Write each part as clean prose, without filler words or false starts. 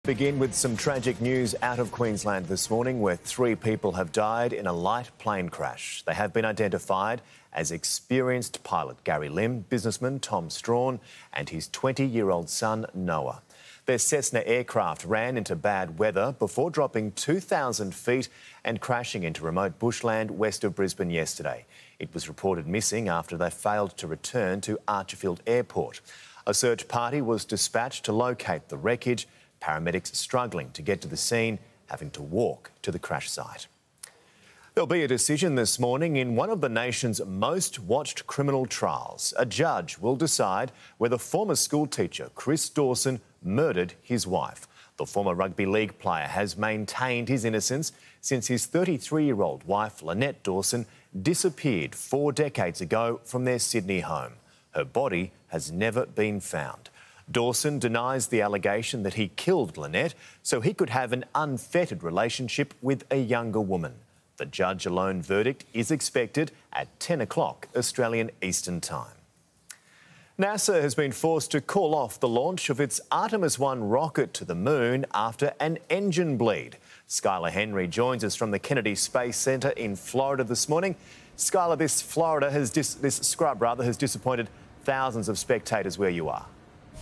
Begin with some tragic news out of Queensland this morning, where 3 people have died in a light plane crash. They have been identified as experienced pilot Gary Lim, businessman Tom Strawn and his 20-year-old son Noah. Their Cessna aircraft ran into bad weather before dropping 2,000 feet and crashing into remote bushland west of Brisbane yesterday. It was reported missing after they failed to return to Archerfield Airport. A search party was dispatched to locate the wreckage. Paramedics struggling to get to the scene, having to walk to the crash site. There'll be a decision this morning in one of the nation's most watched criminal trials. A judge will decide whether former schoolteacher Chris Dawson murdered his wife. The former rugby league player has maintained his innocence since his 33-year-old wife, Lynette Dawson, disappeared 4 decades ago from their Sydney home. Her body has never been found. Dawson denies the allegation that he killed Lynette so he could have an unfettered relationship with a younger woman. The judge-alone verdict is expected at 10 o'clock Australian Eastern Time. NASA has been forced to call off the launch of its Artemis 1 rocket to the moon after an engine bleed. Skylar Henry joins us from the Kennedy Space Centre in Florida this morning. Skylar, this scrub has disappointed thousands of spectators where you are.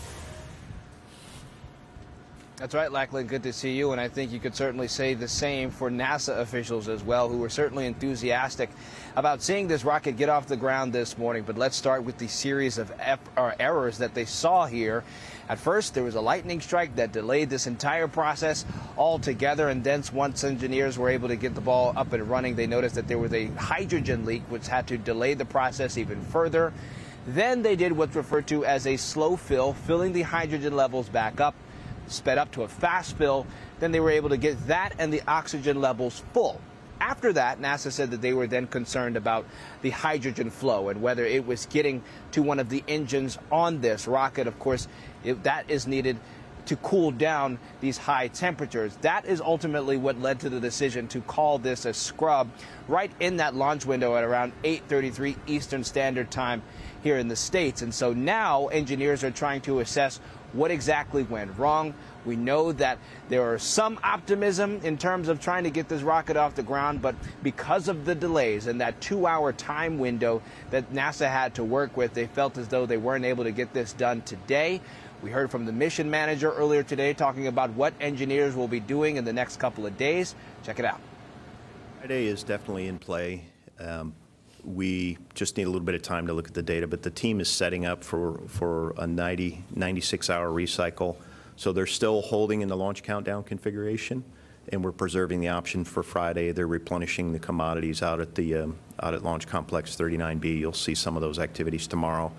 That's right, Lachlan. Good to see you. And I think you could certainly say the same for NASA officials as well, who were certainly enthusiastic about seeing this rocket get off the ground this morning. But let's start with the series of errors that they saw here. At first, there was a lightning strike that delayed this entire process altogether. And then once engineers were able to get the ball up and running, they noticed that there was a hydrogen leak, which had to delay the process even further. Then they did what's referred to as a slow fill, filling the hydrogen levels back up, sped up to a fast fill. Then they were able to get that and the oxygen levels full. After that, NASA said that they were then concerned about the hydrogen flow and whether it was getting to one of the engines on this rocket. Of course, that is needed to cool down these high temperatures. That is ultimately what led to the decision to call this a scrub right in that launch window at around 8:33 Eastern Standard Time here in the States. And so now engineers are trying to assess what exactly went wrong. We know that there are some optimism in terms of trying to get this rocket off the ground, but because of the delays and that 2-hour time window that NASA had to work with, they felt as though they weren't able to get this done today. We heard from the mission manager earlier today talking about what engineers will be doing in the next couple of days. Check it out. Friday is definitely in play. We just need a little bit of time to look at the data, but the team is setting up for a 96-hour recycle. So they're still holding in the launch countdown configuration, and we're preserving the option for Friday. They're replenishing the commodities out at Launch Complex 39B. You'll see some of those activities tomorrow.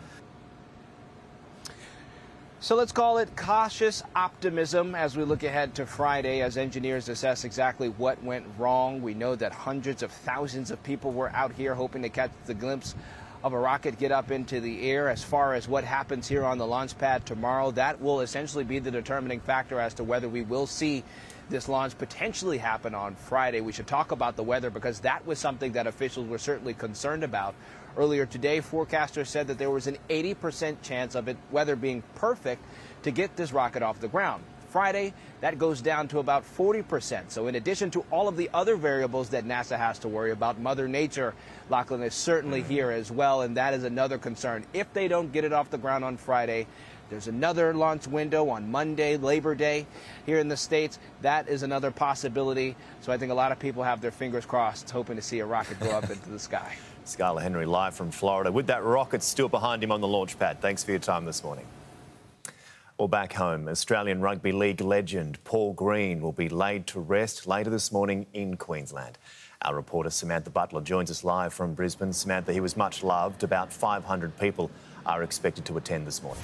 So let's call it cautious optimism as we look ahead to Friday as engineers assess exactly what went wrong. We know that hundreds of thousands of people were out here hoping to catch the glimpse of a rocket get up into the air. As far as what happens here on the launch pad tomorrow, that will essentially be the determining factor as to whether we will see this launch potentially happen on Friday. We should talk about the weather because that was something that officials were certainly concerned about. Earlier today, forecasters said that there was an 80% chance of weather being perfect to get this rocket off the ground. Friday, that goes down to about 40%. So in addition to all of the other variables that NASA has to worry about, Mother Nature, Lachlan, is certainly here as well, and that is another concern. If they don't get it off the ground on Friday, there's another launch window on Monday, Labor Day, here in the States. That is another possibility. So I think a lot of people have their fingers crossed, hoping to see a rocket go up into the sky. Skylar Henry live from Florida with that rocket still behind him on the launch pad. Thanks for your time this morning. Well, back home, Australian Rugby League legend Paul Green will be laid to rest later this morning in Queensland. Our reporter Samantha Butler joins us live from Brisbane. Samantha, he was much loved. About 500 people are expected to attend this morning.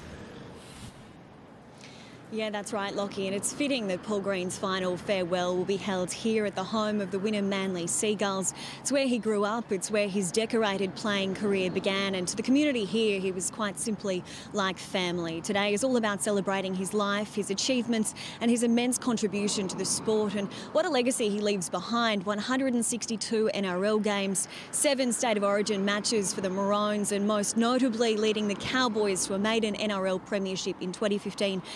Yeah, that's right, Lockie, and it's fitting that Paul Green's final farewell will be held here at the home of the Wynnum Manly Seagulls. It's where he grew up, it's where his decorated playing career began, and to the community here, he was quite simply like family. Today is all about celebrating his life, his achievements, and his immense contribution to the sport, and what a legacy he leaves behind. 162 NRL games, 7 State of Origin matches for the Maroons, and most notably leading the Cowboys to a maiden NRL premiership in 2015, and another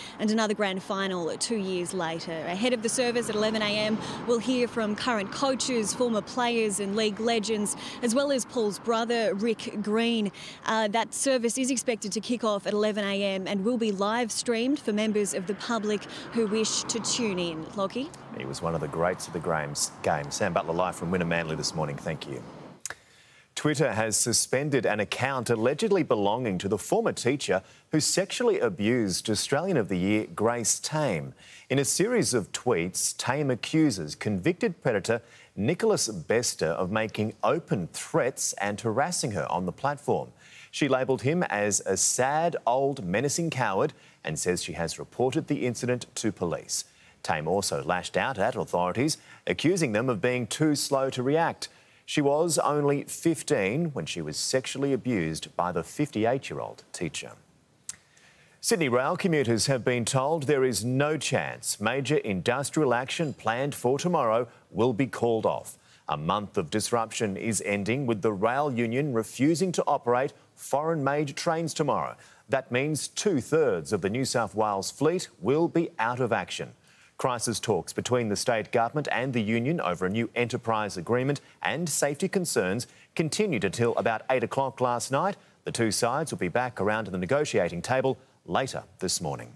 another grand final 2 years later. Ahead of the service at 11 a.m, we'll hear from current coaches, former players and league legends, as well as Paul's brother, Rick Green. That service is expected to kick off at 11 a.m. and will be live streamed for members of the public who wish to tune in. Lockie? He was one of the greats of the game. Sam Butler live from Winner Manly this morning. Thank you. Twitter has suspended an account allegedly belonging to the former teacher who sexually abused Australian of the Year Grace Tame. In a series of tweets, Tame accuses convicted predator Nicholas Bester of making open threats and harassing her on the platform. She labelled him as a sad, old, menacing coward and says she has reported the incident to police. Tame also lashed out at authorities, accusing them of being too slow to react. She was only 15 when she was sexually abused by the 58-year-old teacher. Sydney rail commuters have been told there is no chance major industrial action planned for tomorrow will be called off. A month of disruption is ending, with the rail union refusing to operate foreign-made trains tomorrow. That means 2/3 of the New South Wales fleet will be out of action. Crisis talks between the state government and the union over a new enterprise agreement and safety concerns continued until about 8 o'clock last night. The two sides will be back around the negotiating table later this morning.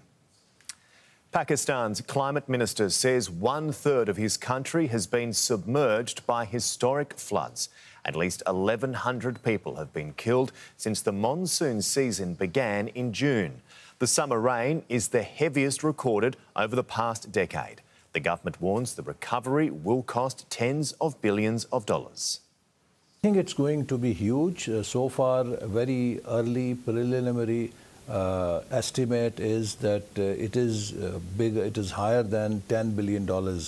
Pakistan's climate minister says 1/3 of his country has been submerged by historic floods. At least 1,100 people have been killed since the monsoon season began in June. The summer rain is the heaviest recorded over the past decade. The government warns the recovery will cost tens of billions of dollars. I think it's going to be huge. So far, a very early preliminary estimate is that it is big. It is higher than $10 billion.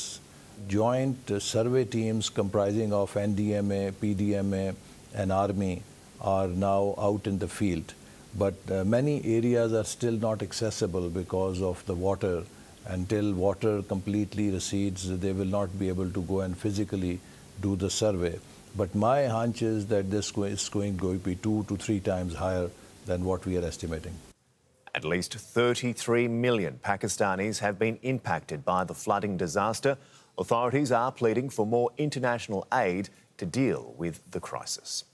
Joint survey teams comprising of NDMA, PDMA and Army are now out in the field. But many areas are still not accessible because of the water. Until water completely recedes, they will not be able to go and physically do the survey. But my hunch is that this is going to be 2 to 3 times higher than what we are estimating. At least 33 million Pakistanis have been impacted by the flooding disaster. Authorities are pleading for more international aid to deal with the crisis.